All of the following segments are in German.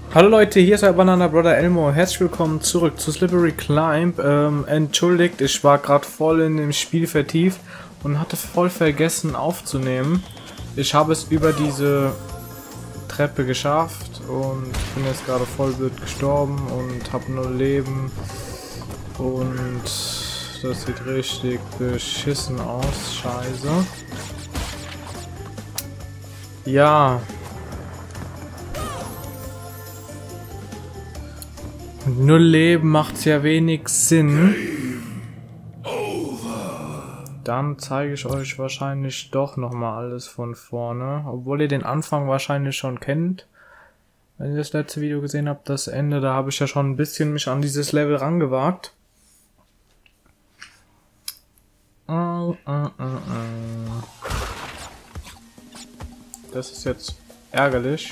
Hallo Leute, hier ist euer Banana Brother Elmo. Herzlich willkommen zurück zu Slippery Climb. Entschuldigt, ich war gerade voll in dem Spiel vertieft und hatte voll vergessen aufzunehmen. Ich habe es über diese Treppe geschafft und bin jetzt gerade voll blöd gestorben und habe 0 Leben. Und das sieht richtig beschissen aus. Scheiße. Ja. Und 0 Leben macht ja wenig Sinn. Dann zeige ich euch wahrscheinlich doch nochmal alles von vorne. Obwohl ihr den Anfang wahrscheinlich schon kennt. Wenn ihr das letzte Video gesehen habt, das Ende, da habe ich ja schon ein bisschen mich an dieses Level rangewagt. Das ist jetzt ärgerlich.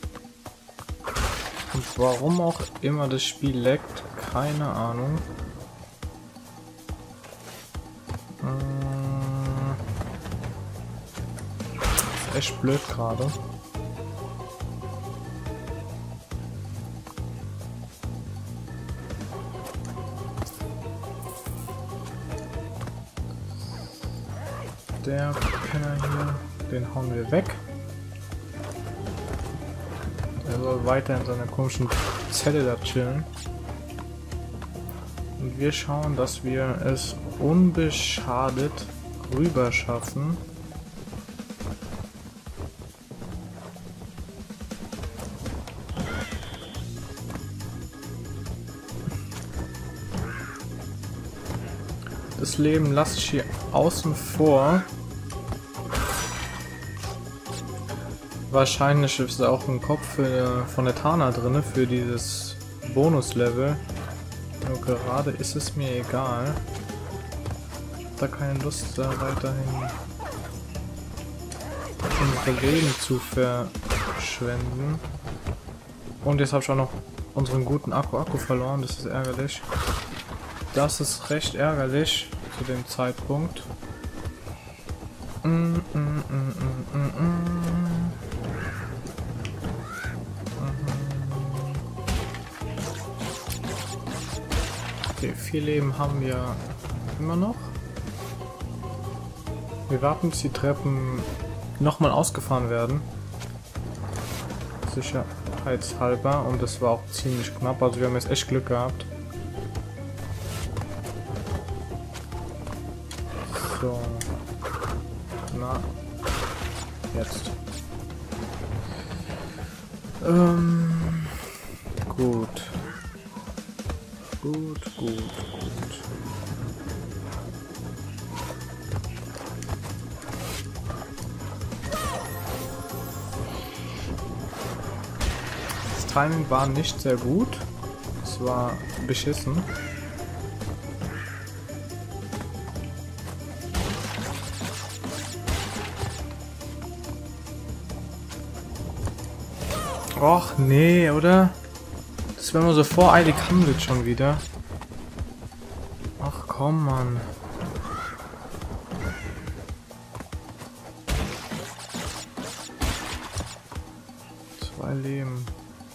Und warum auch immer das Spiel leckt, keine Ahnung. Ist echt blöd gerade. Der Penner hier, den hauen wir weg. Er soll weiter in seiner komischen Zelle da chillen. Und wir schauen, dass wir es unbeschadet rüber schaffen. Das Leben lasse ich hier außen vor. Wahrscheinlich ist auch ein Kopf von der Tana drin für dieses Bonuslevel. Nur gerade ist es mir egal. Ich habe da keine Lust, da weiterhin unsere Leben zu verschwenden. Und jetzt habe ich auch noch unseren guten Akku verloren. Das ist ärgerlich. Das ist recht ärgerlich zu dem Zeitpunkt. Okay, 4 Leben haben wir immer noch. Wir warten, bis die Treppen nochmal ausgefahren werden. Sicherheitshalber. Und das war auch ziemlich knapp. Also wir haben jetzt echt Glück gehabt. So. Na. Jetzt. Gut. Gut. Das Timing war nicht sehr gut. Es war beschissen. Och, nee, oder? Das wenn man so voreilig handelt schon wieder. Ach komm, Mann. Zwei Leben.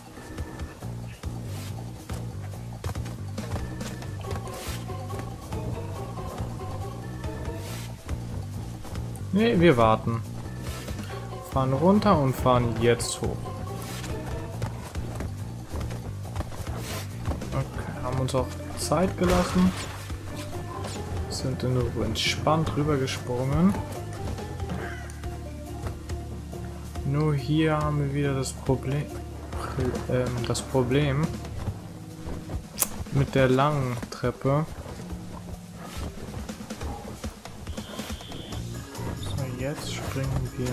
Nee, wir warten. Fahren runter und fahren jetzt hoch. Haben uns auch Zeit gelassen, sind in Ruhe entspannt rübergesprungen. Nur hier haben wir wieder das Problem mit der langen Treppe. So, jetzt springen wir.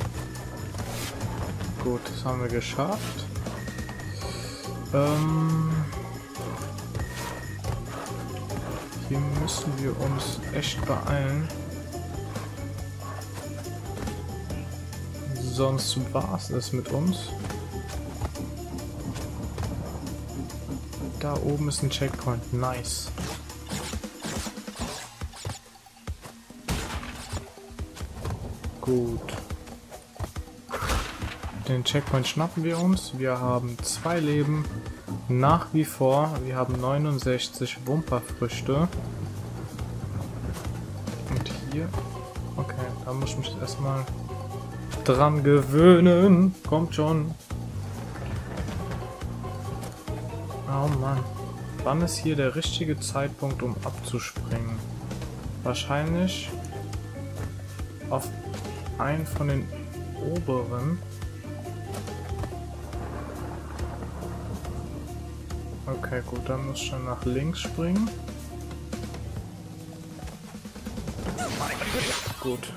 Gut, das haben wir geschafft. Hier müssen wir uns echt beeilen. Sonst war es das mit uns. Da oben ist ein Checkpoint. Nice. Gut. Den Checkpoint schnappen wir uns. Wir haben 2 Leben. Nach wie vor. Wir haben 69 Wumperfrüchte. Und hier... Okay, da muss ich mich erstmal dran gewöhnen. Kommt schon. Oh Mann. Wann ist hier der richtige Zeitpunkt, um abzuspringen? Wahrscheinlich auf einen von den oberen. Okay, gut, dann muss ich schon nach links springen. Gut.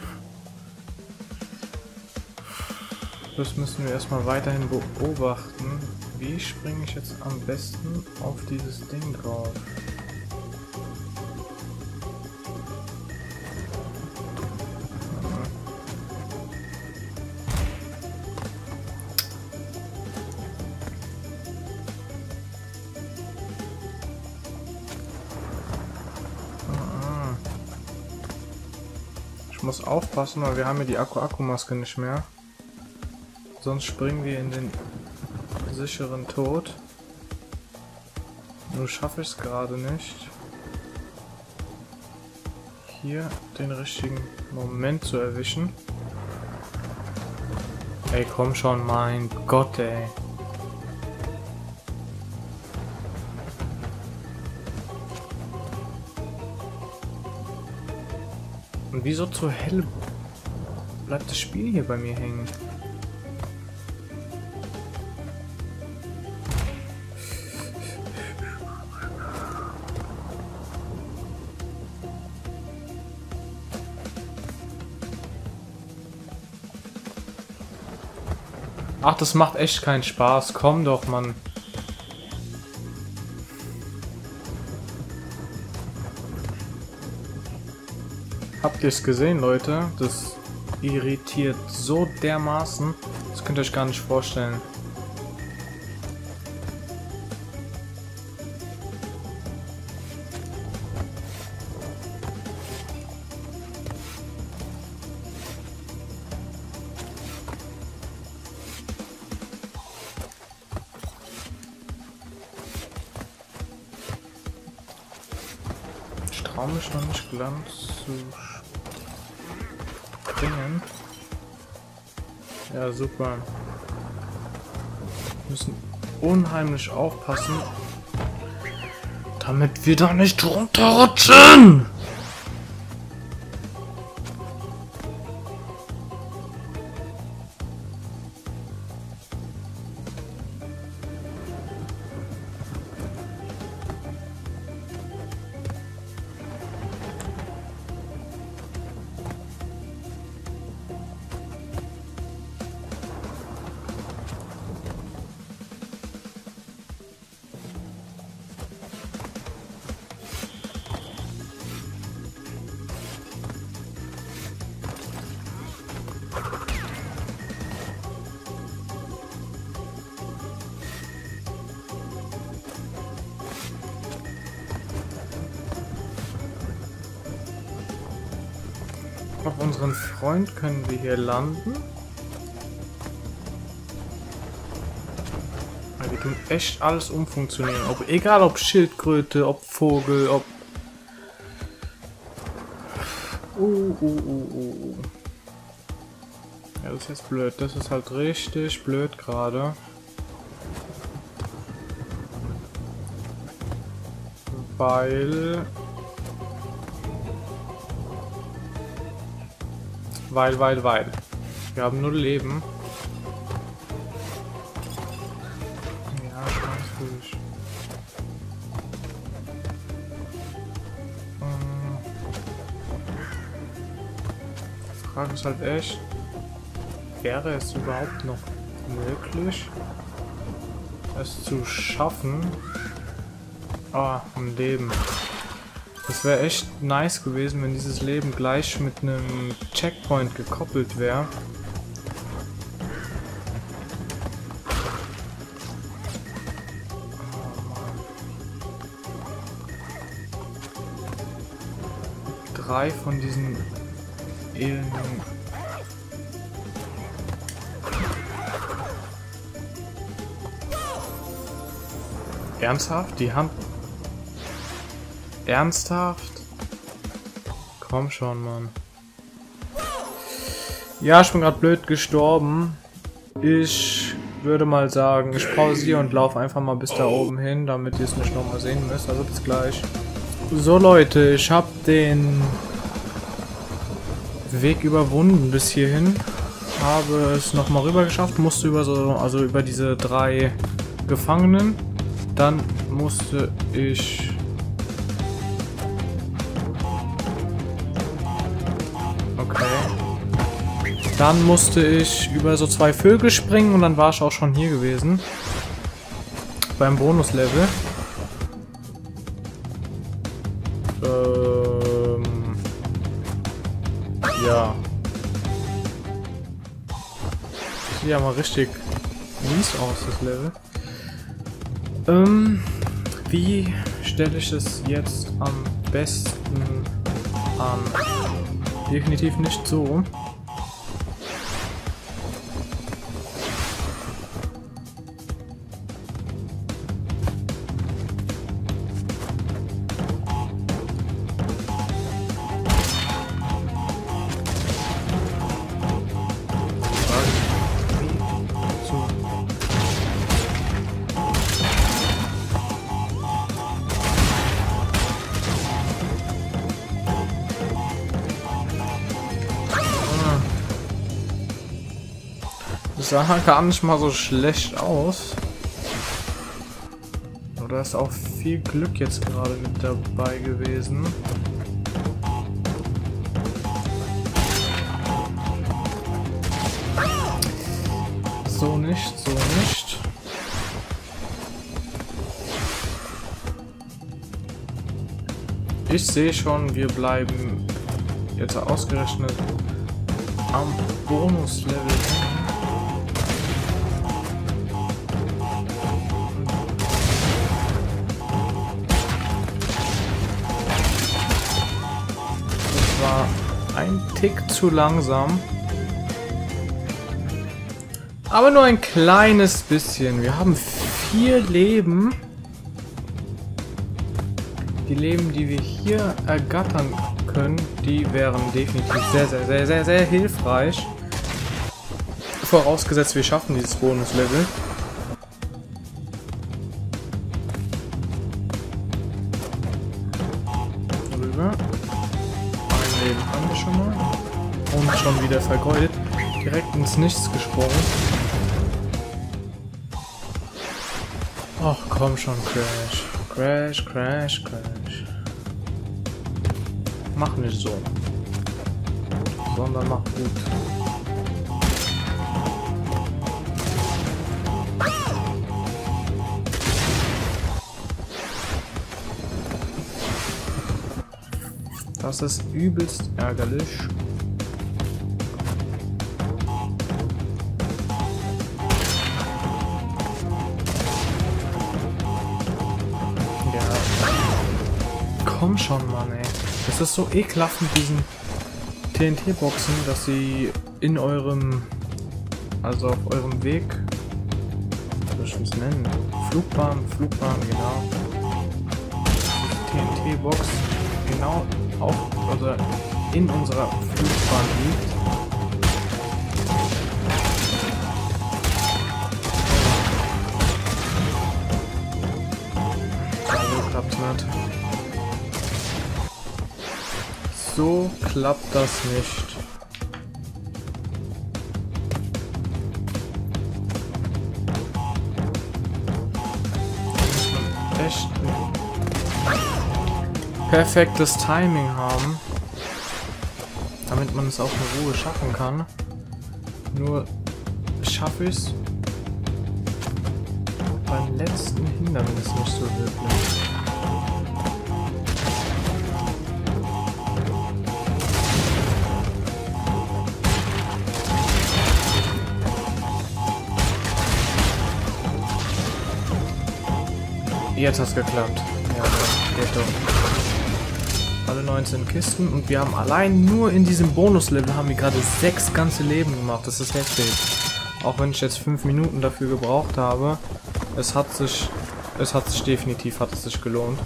Das müssen wir erstmal weiterhin beobachten. Wie springe ich jetzt am besten auf dieses Ding drauf? Ich muss aufpassen, weil wir haben ja die Akku-Maske nicht mehr. Sonst springen wir in den sicheren Tod. Nur schaffe ich es gerade nicht, hier den richtigen Moment zu erwischen. Ey, komm schon, mein Gott, ey. Und wieso zur Hölle bleibt das Spiel hier bei mir hängen? Ach, das macht echt keinen Spaß. Komm doch, Mann. Habt ihr es gesehen, Leute? Das irritiert so dermaßen. Das könnt ihr euch gar nicht vorstellen. Ich traue mich noch nicht ganz zu springen. Ja, super. Wir müssen unheimlich aufpassen, damit wir da nicht runterrutschen. Auf unseren Freund können wir hier landen. Ja, wir tun echt alles umfunktionieren. Egal ob Schildkröte, ob Vogel, ob... Ja, das ist jetzt blöd. Das ist halt richtig blöd gerade. Weil... Wir haben 0 Leben. Ja, ganz ruhig. Die Frage ist halt echt, wäre es überhaupt noch möglich, es zu schaffen? Ah, ein Leben. Das wäre echt nice gewesen, wenn dieses Leben gleich mit einem Checkpoint gekoppelt wäre. Oh, 3 von diesen elenden Ernsthaft? Die Hand... Ernsthaft? Komm schon, Mann. Ja, ich bin gerade blöd gestorben. Ich würde mal sagen, ich pausiere und laufe einfach mal bis da oben hin, damit ihr es nicht nochmal sehen müsst. Also bis gleich. So Leute, ich habe den Weg überwunden bis hierhin. Habe es nochmal rüber geschafft, musste über über diese 3 Gefangenen. Dann musste ich... Okay. Dann musste ich über so 2 Vögel springen und dann war ich auch schon hier gewesen. Beim Bonuslevel. Ja. Sieht ja mal richtig mies aus, das Level. Wie stelle ich es jetzt am besten an? Definitiv nicht so. Sah gar nicht mal so schlecht aus. Oder ist auch viel Glück jetzt gerade mit dabei gewesen. So nicht, so nicht. Ich sehe schon, wir bleiben jetzt ausgerechnet am Bonuslevel. Ein Tick zu langsam. Aber nur ein kleines bisschen. Wir haben 4 Leben. Die Leben, die wir hier ergattern können, die wären definitiv sehr hilfreich. Vorausgesetzt, wir schaffen dieses Bonuslevel. Rüber. Leben haben wir schon mal. Und schon wieder vergeudet. Direkt ins Nichts gesprungen. Ach komm schon, Crash. Crash, Crash, Crash. Mach nicht so. Sondern mach gut. Das ist übelst ärgerlich. Ja. Komm schon, Mann, ey. Das ist so ekelhaft mit diesen TNT-Boxen, dass sie in eurem... Also auf eurem Weg... Was soll ich es nennen? Flugbahn, genau. TNT-Box genau auf, also in unserer Flugbahn liegt. So klappt nicht. So klappt das nicht. Echt perfektes Timing haben, damit man es auch in Ruhe schaffen kann. Nur schaffe ich es beim letzten Hindernis nicht so wirklich. Jetzt hat's geklappt. Ja, geht doch. Alle 19 Kisten und wir haben allein nur in diesem Bonuslevel haben wir gerade 6 ganze Leben gemacht. Das ist heftig. Auch wenn ich jetzt 5 Minuten dafür gebraucht habe. Es hat sich es hat sich definitiv, hat es sich gelohnt.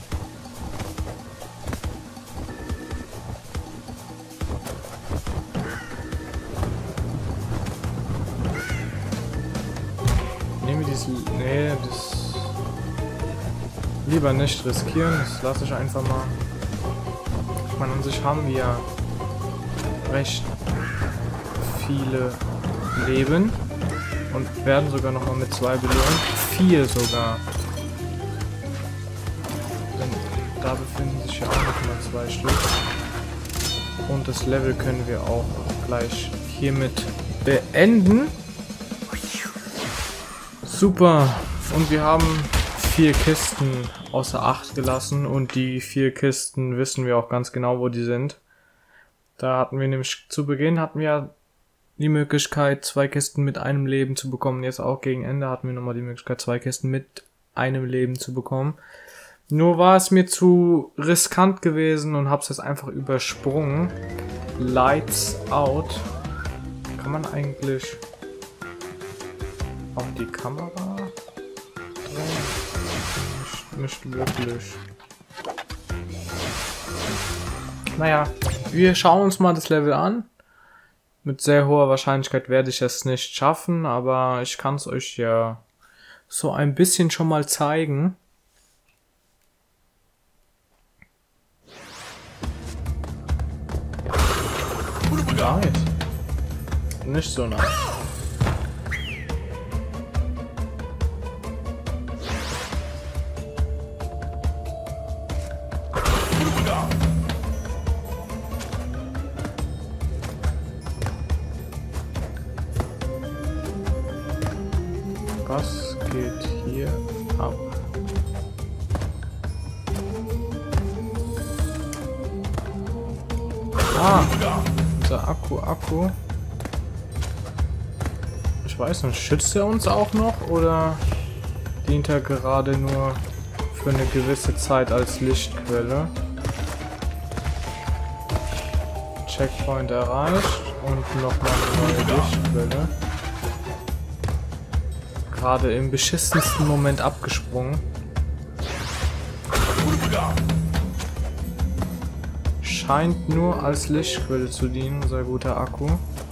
Nehmen wir diese... Nee, das... Lieber nicht riskieren, das lasse ich einfach mal. Ich meine, an sich haben wir ja recht viele Leben und werden sogar noch mal mit 2 belohnt. 4 sogar. Denn da befinden sich ja auch noch mal 2 Stück. Und das Level können wir auch gleich hiermit beenden. Super. Und wir haben 4 Kisten außer Acht gelassen und die 4 Kisten wissen wir auch ganz genau, wo die sind. Da hatten wir nämlich zu Beginn die Möglichkeit, 2 Kisten mit einem Leben zu bekommen. Jetzt auch gegen Ende hatten wir nochmal die Möglichkeit, 2 Kisten mit einem Leben zu bekommen. Nur war es mir zu riskant gewesen und hab's jetzt einfach übersprungen. Lights out. Kann man eigentlich auch die Kamera drehen? Nicht wirklich. Naja, wir schauen uns mal das Level an. Mit sehr hoher Wahrscheinlichkeit werde ich es nicht schaffen, aber ich kann es euch ja so ein bisschen schon mal zeigen. Nice. Nicht so nice. Was geht hier ab? Ah, unser Akku. Ich weiß nicht, schützt er uns auch noch oder dient er gerade nur für eine gewisse Zeit als Lichtquelle? Checkpoint erreicht und nochmal eine neue Lichtquelle. Gerade im beschissensten Moment abgesprungen. Scheint nur als Lichtquelle zu dienen, unser guter Akku.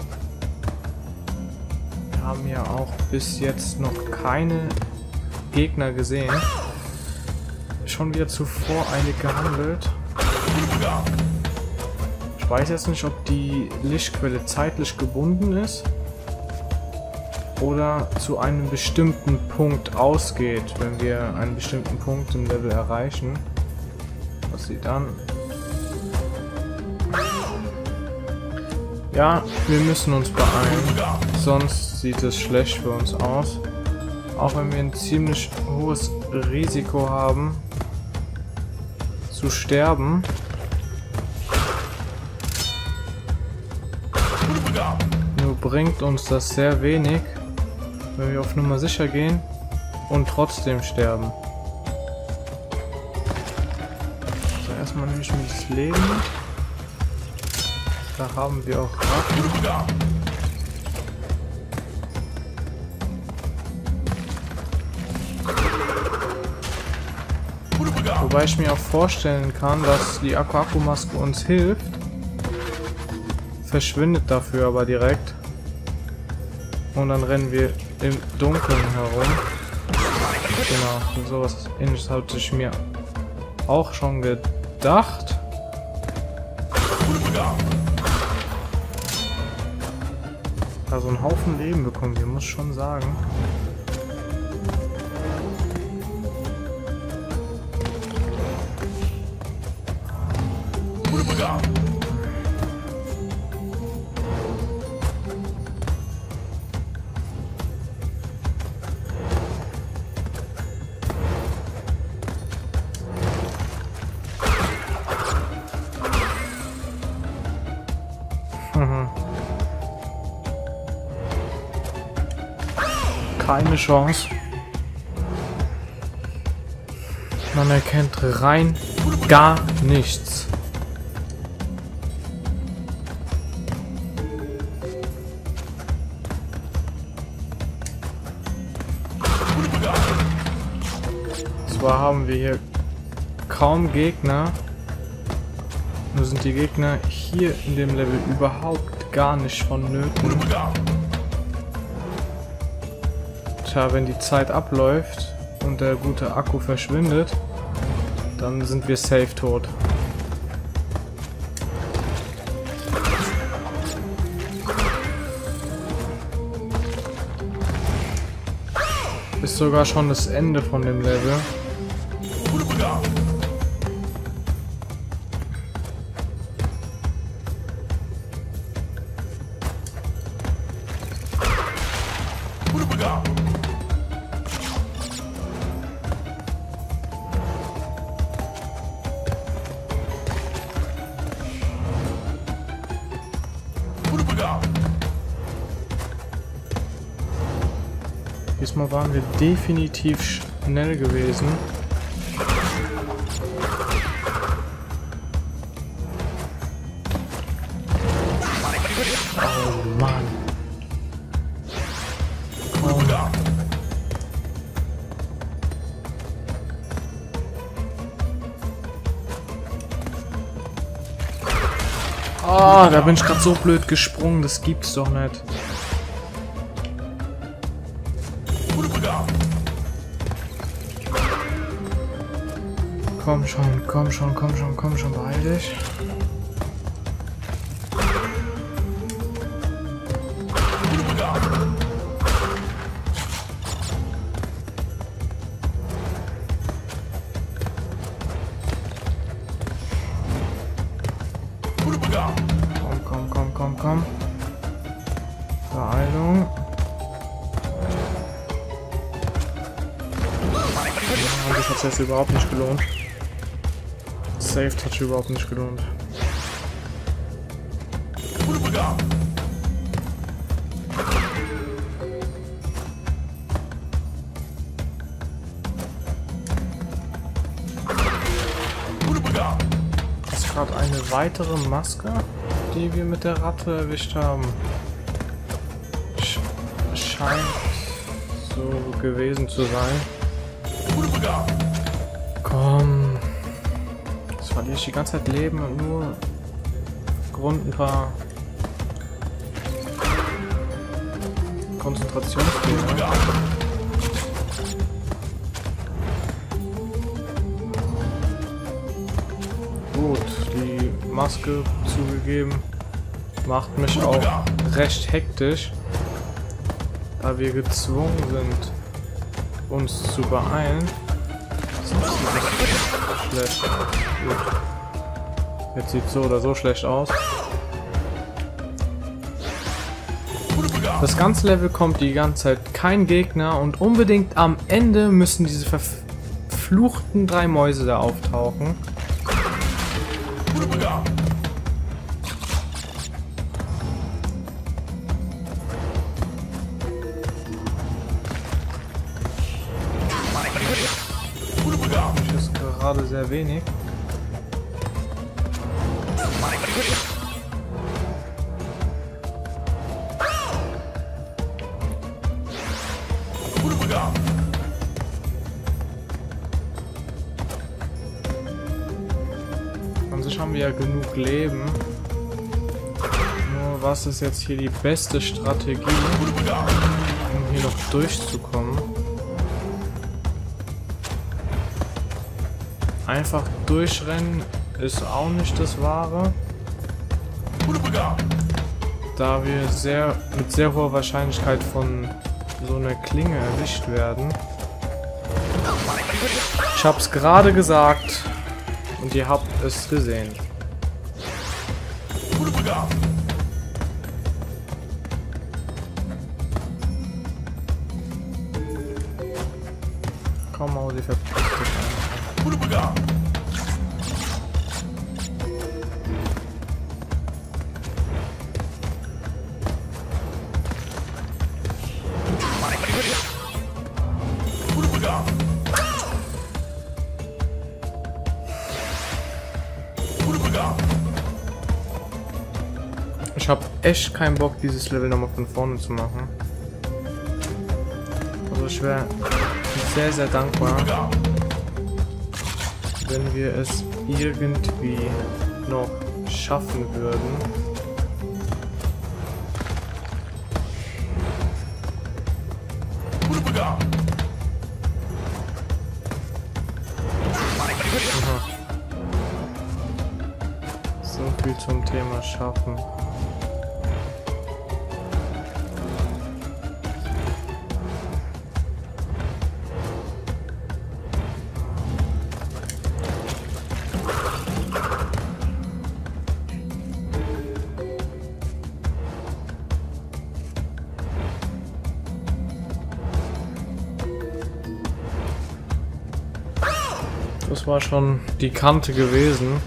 Wir haben ja auch bis jetzt noch keine Gegner gesehen. Schon wieder zu voreilig gehandelt. Ich weiß jetzt nicht, ob die Lichtquelle zeitlich gebunden ist oder zu einem bestimmten Punkt ausgeht, wenn wir einen bestimmten Punkt im Level erreichen. Was sie dann... Ja, wir müssen uns beeilen, sonst sieht es schlecht für uns aus. Auch wenn wir ein ziemlich hohes Risiko haben, zu sterben. Nur bringt uns das sehr wenig, wenn wir auf Nummer sicher gehen und trotzdem sterben. So, erstmal nehme ich mir das Leben. Da haben wir auch Ratten. Wobei ich mir auch vorstellen kann, dass die Akku-Maske uns hilft. Verschwindet dafür aber direkt. Und dann rennen wir im Dunkeln herum. Genau, sowas Ähnliches hatte ich mir auch schon gedacht. Also einen Haufen Leben bekommen wir, muss schon sagen. Keine Chance. Man erkennt rein gar nichts. zwar haben wir hier kaum Gegner. Nur sind die Gegner hier in dem Level überhaupt gar nicht vonnöten. Tja, wenn die Zeit abläuft und der gute Akku verschwindet, dann sind wir safe tot. Ist sogar schon das Ende von dem Level. Diesmal waren wir definitiv schnell gewesen. Oh Mann. Komm. Ah, da bin ich gerade so blöd gesprungen, das gibt's doch nicht. Komm schon, komm schon, komm schon, komm schon, beeil dich. Komm, komm, komm, komm, komm. Beeilung. Ja, das hat sich überhaupt nicht gelohnt. Safe hat sich überhaupt nicht gelohnt. Das ist gerade eine weitere Maske, die wir mit der Ratte erwischt haben. Scheint so gewesen zu sein. Komm. Jetzt verliere ich die ganze Zeit Leben und nur aufgrund ein paar Konzentrationsfehler. Gut, die Maske zugegeben macht mich auch recht hektisch, da wir gezwungen sind, uns zu beeilen. Schlecht. Gut. Jetzt sieht so oder so schlecht aus. Das ganze Level kommt die ganze Zeit kein Gegner und unbedingt am Ende müssen diese verfluchten 3 Mäuse da auftauchen. Das ist gerade sehr wenig. An sich haben wir ja genug Leben. Nur was ist jetzt hier die beste Strategie, um hier noch durchzukommen? Einfach durchrennen ist auch nicht das Wahre, da wir mit sehr hoher Wahrscheinlichkeit von so einer Klinge erwischt werden. Ich hab's gerade gesagt und ihr habt es gesehen. Komm, Mausi, verpiss dich einfach. Ich habe echt keinen Bock, dieses Level nochmal von vorne zu machen. Also ich wäre sehr, sehr dankbar, wenn wir es irgendwie noch schaffen würden. Aha. So viel zum Thema Schaffen. Das war schon die Kante gewesen.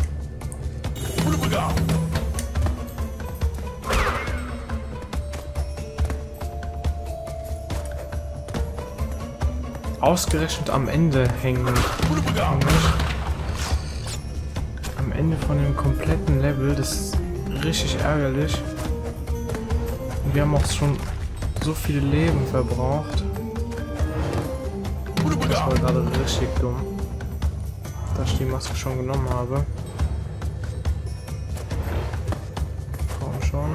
Ausgerechnet am Ende hängen. Am Ende von dem kompletten Level, das ist richtig ärgerlich. Und wir haben auch schon so viele Leben verbraucht. Das war gerade richtig dumm, dass ich die Maske schon genommen habe. Komm schon.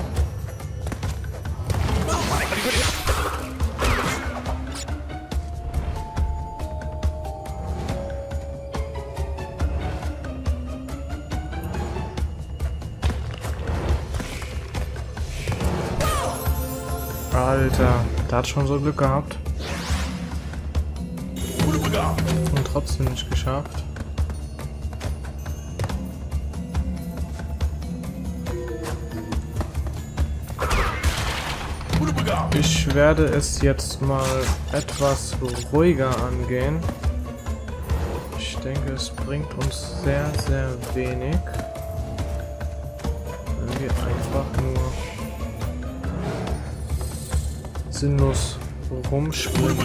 Alter, der hat schon so Glück gehabt. Und trotzdem nicht geschafft. Ich werde es jetzt mal etwas ruhiger angehen. Ich denke, es bringt uns sehr, sehr wenig, wenn wir einfach nur sinnlos rumspringen.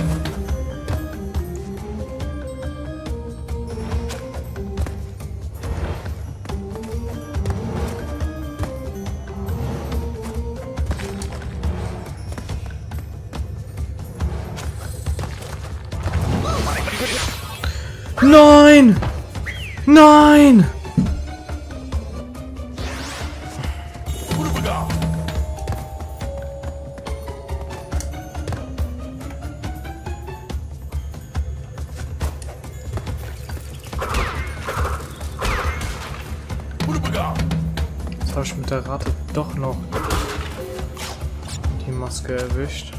Nein! Nein! Jetzt habe ich mit der Ratte doch noch die Maske erwischt.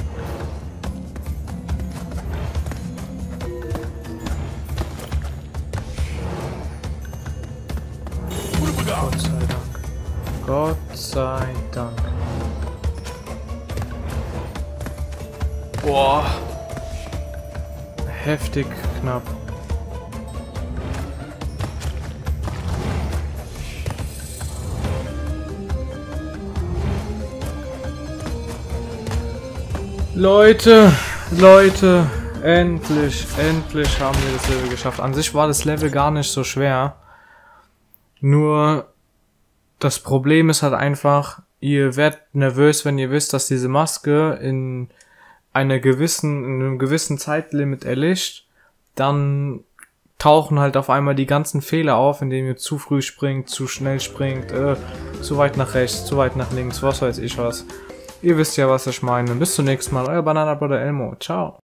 Gott sei Dank. Gott sei Dank. Boah. Heftig knapp. Leute, endlich haben wir das Level geschafft. An sich war das Level gar nicht so schwer. Nur das Problem ist halt einfach, ihr werdet nervös, wenn ihr wisst, dass diese Maske in einem gewissen Zeitlimit erlischt. Dann tauchen halt auf einmal die ganzen Fehler auf, indem ihr zu früh springt, zu schnell springt, zu weit nach rechts, zu weit nach links, was weiß ich was. Ihr wisst ja, was ich meine. Bis zum nächsten Mal, euer Banana Brother Elmo. Ciao.